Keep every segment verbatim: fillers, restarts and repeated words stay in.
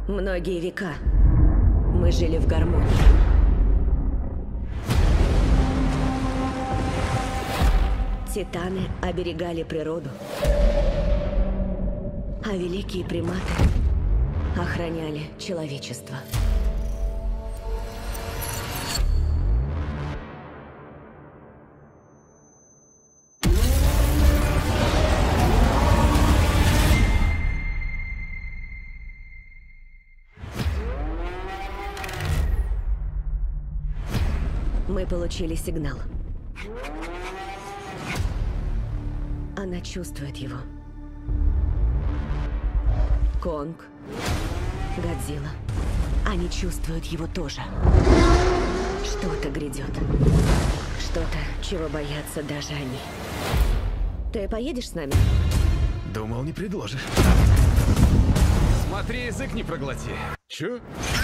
Многие века мы жили в гармонии. Титаны оберегали природу, а великие приматы охраняли человечество. Мы получили сигнал. Она чувствует его. Конг, Годзилла. Они чувствуют его тоже. Что-то грядет. Что-то, чего боятся даже они. Ты поедешь с нами? Думал, не предложишь. Смотри, язык не проглоти. Чё?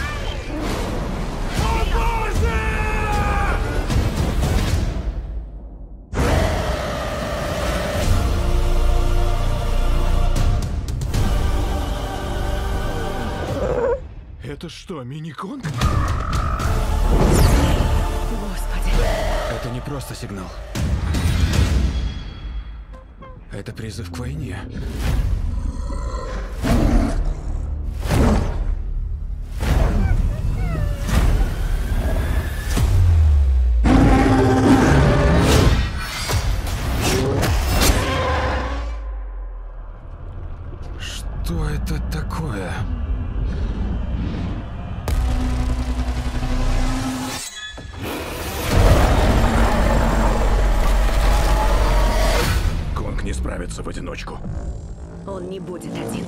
Это что, мини-конг? Господи. Это не просто сигнал. Это призыв к войне. Что это такое? Конг не справится в одиночку. Он не будет один.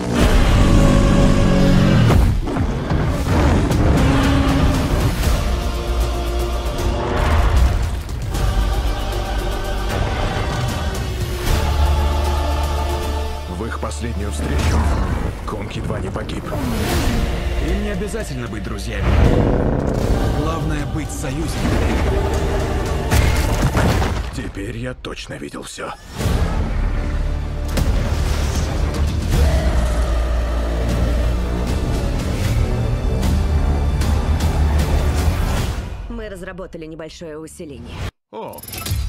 В их последнюю встречу Конг едва не погиб. Им не обязательно быть друзьями. Главное быть союзниками. Теперь я точно видел все. Мы разработали небольшое усиление. О,